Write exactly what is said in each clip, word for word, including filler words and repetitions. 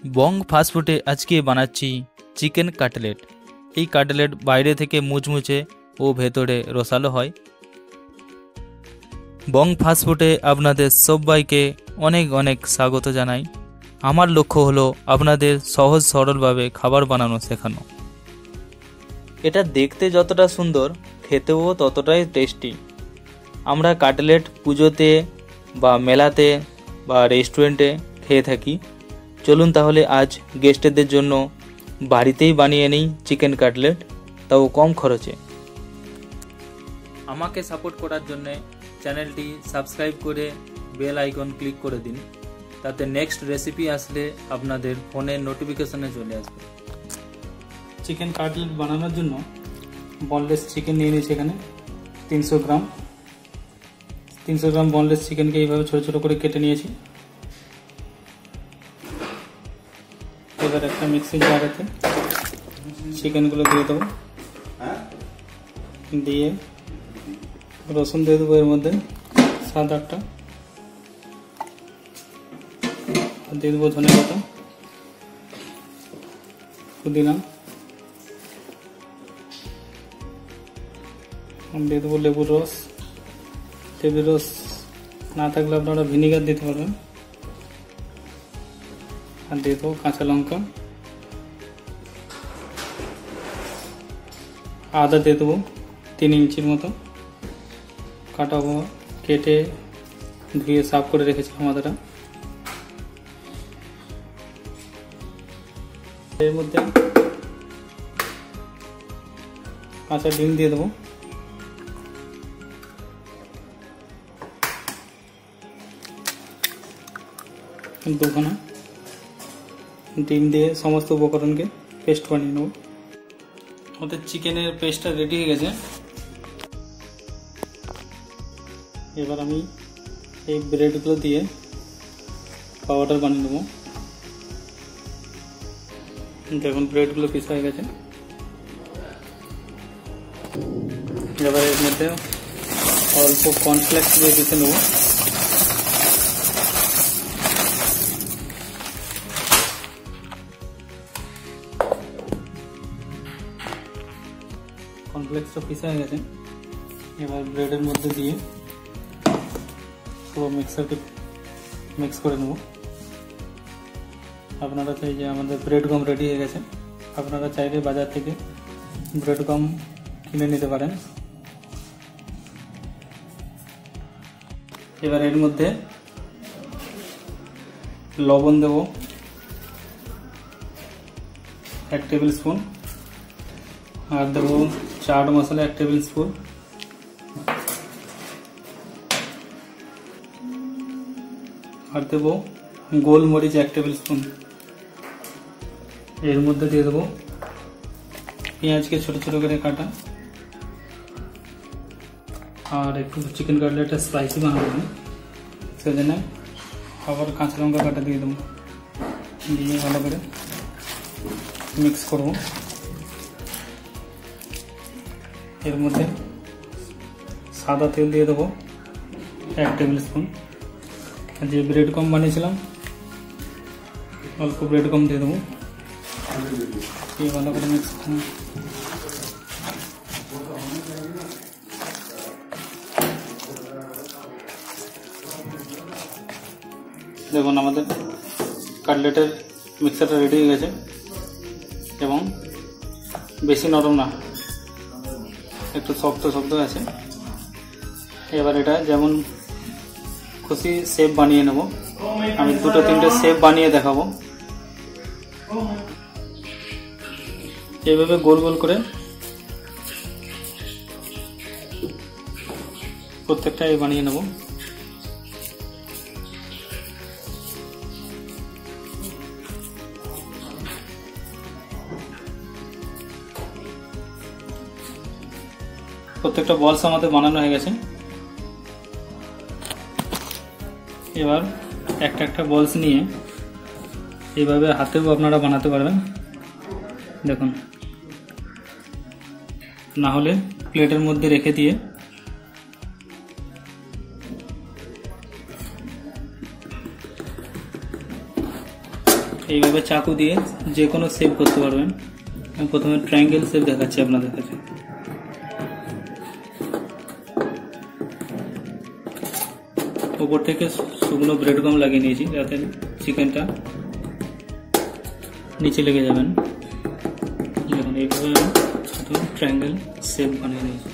বং ফাস্টফুডে আজকে বানাচ্ছি chicken cutlet. এই কাটলেট বাইরে থেকে মুচমুচে ও ভেতরে রসালো হয়। বং ফাস্টফুডে আপনাদের সবাইকে অনেক অনেক স্বাগত জানাই। আমার লক্ষ্য হলো আপনাদের সহজ সরলভাবে খাবার বানানো শেখানো। এটা দেখতে যতটা সুন্দর, খেতেও ততটাই টেস্টি। আমরা কাটলেট পুজোতে বা মেলাতে বা রেস্টুরেন্টে খেয়ে থাকি। চলুন তাহলে আজ গেস্টদের জন্য বাড়িতেই বানিয়ে নিই চিকেন কাটলেট, তাও কম খরচে। আমাকে সাপোর্ট করার জন্য চ্যানেলটি সাবস্ক্রাইব করে বেল আইকন ক্লিক করে দিন, তাতে নেক্সট রেসিপি আসলে আপনাদের ফোনের নোটিফিকেশনে চলে আসবে। চিকেন কাটলেট বানানোর জন্য বনলেস চিকেন নিয়ে নিয়েছি এখানে তিনশো গ্রাম। তিনশো গ্রাম বনলেস চিকেনকে এইভাবে ছোটো ছোটো করে কেটে নিয়েছি। এবার একটা মিক্সিং জারেতে চিকেনগুলো দিয়ে দেবো, দিয়ে রসুন দিয়ে দেবো এর মধ্যে সাত আটটা, দিয়ে দেবো ধনে পাতা, পুদিনা, দিয়ে দেবো লেবুর রস। লেবুর রস না থাকলে আপনারা ভিনিগার দিতে পারবেন। আর দিয়ে দেবো কাঁচা লঙ্কা, আদা দিয়ে দেবো তিন ইঞ্চির মতো কাটা, কেটে ধুয়ে সাফ করে রেখেছিলাম আদাটা। এর মধ্যে কাঁচা ডিম দিয়ে দেবো, দুখানা ডিম দিয়ে সমস্ত উপকরণকে পেস্ট বানিয়ে নেব। আমাদের চিকেনের পেস্টটা রেডি হয়ে গেছে। এবার আমি এই ব্রেডগুলো দিয়ে পাউডার বানিয়ে নেব। দেখুন ব্রেডগুলো পিস হয়ে গেছে। এবার এর মধ্যে অল্প কর্নফ্লেক্স দিয়ে দিতে নেব। কর্নফ্লেক্সটা পিসা হয়ে গেছে। এবার ব্রেডের মধ্যে দিয়ে পুরো মিক্সারকে মিক্স করে নেব। আপনারা চাই যে আমাদের ব্রেড গাম রেডি হয়ে গেছে। আপনারা চাইলে বাজার থেকে ব্রেড গাম কিনে নিতে পারেন। এবার এর মধ্যে লবণ দেব এক টেবিল স্পুন, আর দেবো চাট মশলা এক টেবিল স্পুন, আর দেবো গোলমরিচ এক টেবিল স্পুন। এর মধ্যে দিয়ে দেবো পেঁয়াজকে ছোট ছোট করে কাটা, আর একটু চিকেন কাটলেটটা স্পাইসি বানাবো সেজন্য আবার কাঁচা লঙ্কা কাটা দিয়ে দেবো। দিয়ে ভালো করে মিক্স করব। এর মধ্যে সাদা তেল দিয়ে দেবো এক টেবিল স্পুন। যে ব্রেড কম বানিয়েছিলাম অল্প ব্রেড কম দিয়ে দেবো। দিয়ে ভালো করে মিক্স করব। দেখুন আমাদের কাটলেটের মিক্সারটা রেডি হয়ে গেছে এবং বেশি নরম না, একটু শক্ত শক্ত আছে। এবার এটা যেমন খুশি শেপ বানিয়ে নেব। আমি দুটো তিনটে শেপ বানিয়ে দেখাবো। এইভাবে গোল গোল করে প্রত্যেকটা এই বানিয়ে নেব। প্রত্যেকটা বলস আমাদের বানানো হয়ে গেছে। এবার একটা একটা বলস নিয়ে এইভাবে হাতেও আপনারা বানাতে পারবেন। দেখুন, না হলে প্লেটের মধ্যে রেখে দিয়ে এইভাবে চাকু দিয়ে যে কোনো শেপ করতে পারবেন। আমি প্রথমে ট্রায়াঙ্গেল শেপ দেখাচ্ছি আপনাদের কাছে। উপর থেকে শুকনো ব্রেড গাম লাগিয়ে নিয়েছি যাতে চিকেনটা নিচে লেগে যাবেন। দেখুন এইভাবে আমি ট্রায়াঙ্গেল শেপ বানিয়ে নিয়েছি।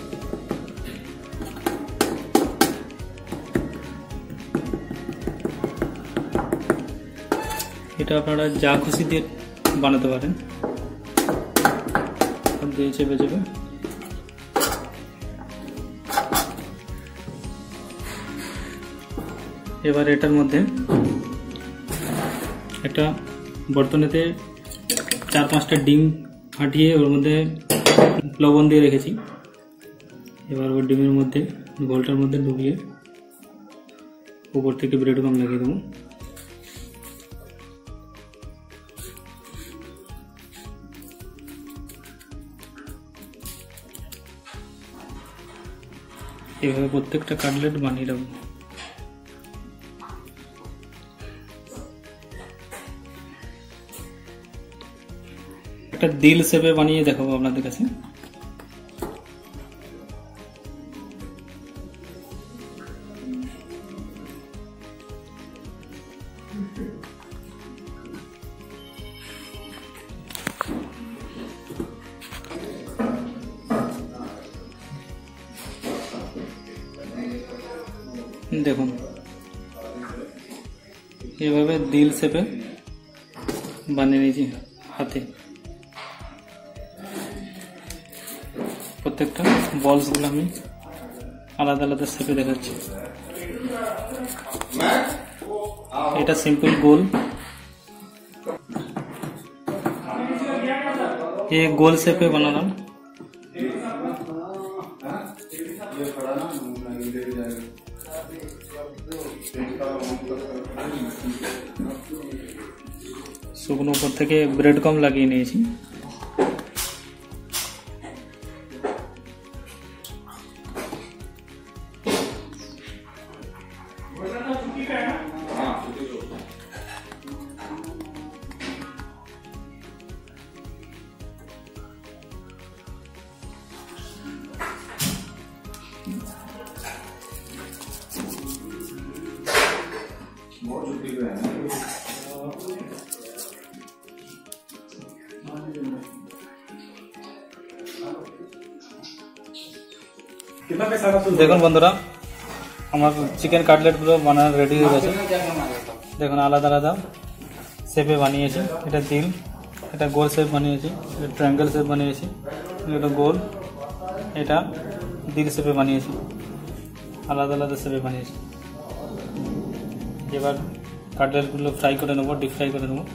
এটা আপনারা যা খুশি দিয়ে বানাতে পারেন, দিয়ে চেপে চেপে এবার এটার মধ্যে একটা বর্তনেতে চার পাঁচটা ডিম ফাটিয়ে ওর মধ্যে লবণ দিয়ে রেখেছি। এবার ওই ডিমের মধ্যে গোলটার মধ্যে ডুবিয়ে উপর থেকে ব্রেড গাম লাগিয়ে দেবো। এভাবে প্রত্যেকটা কাটলেট বানিয়ে দেবো। একটা দিল শেপে বানিয়ে দেখাবো আপনাদের কাছে। দেখুন এভাবে দিল শেপে বানিয়ে নিয়েছি হাতে। প্রত্যেকটা বলসগুলো আমি আলাদা আলাদা শেপে দেখাচ্ছি। এটা সিম্পল গোল, ये गोल शेप में बनाना। শুকনো উপর থেকে ব্রেড কম লাগিয়ে নিয়েছি। দেখুন বন্ধুরা, আমার চিকেন কাটলেটগুলো বানানো রেডি হয়ে গেছে। দেখুন আলাদা আলাদা শেপে বানিয়েছি। এটা দিল, এটা গোল শেপ বানিয়েছি, এটা ট্রায়াঙ্গেল শেপ বানিয়েছি, এটা গোল, এটা দিল শেপে বানিয়েছি, আলাদা আলাদা শেপে বানিয়েছি। এবার কাটলেটগুলো ফ্রাই করে নেবো, ডিপ ফ্রাই করে নেবো।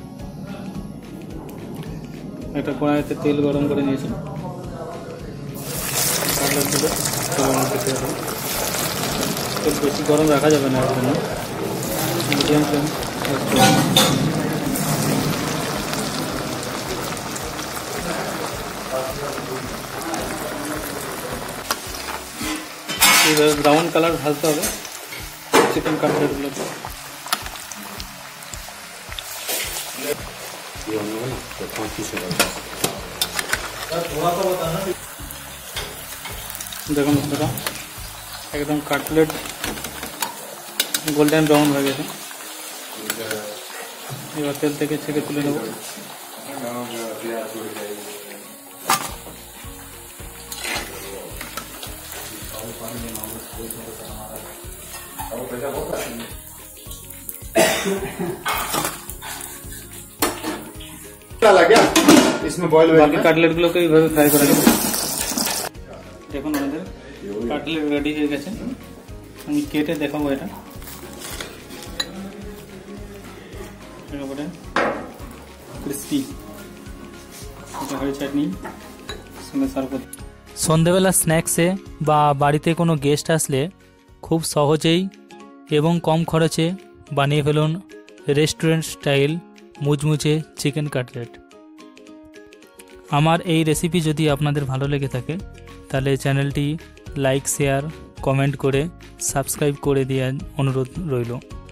একটা কড়াইতে তেল গরম করে নিয়েছি। কাটলেটগুলো তেল বেশি গরম রাখা যাবে না, এর জন্য মিডিয়াম ফ্লেম। এইভাবে ব্রাউন কালার ভাজতে হবে চিকেন কাটলেটগুলোকে। দেখুন বন্ধুরা, একদম কাটলেট গোল্ডেন ব্রাউন হয়ে গেছে। এবার তেল থেকে ছেড়ে তুলে নেব। বাকি কাটলেটগুলোকে এইভাবে ফ্রাই করে নেব। দেখুন আমাদের কাটলেট রেডি হয়ে গেছে। আমি কেটে দেখাবো। এটা ক্রিস্পি, এটা হরি চাটনি সঙ্গে সার্ভ করতে। সন্ধেবেলা স্ন্যাক্সে বা বাড়িতে কোনো গেস্ট আসলে খুব সহজেই এবং কম খরচে বানিয়ে ফেলুন রেস্টুরেন্ট স্টাইল মুচমুচে চিকেন কাটলেট। আমার এই রেসিপি যদি আপনাদের ভালো লেগে থাকে তাহলে চ্যানেলটি লাইক, শেয়ার, কমেন্ট করে সাবস্ক্রাইব করে দেওয়ার অনুরোধ রইল।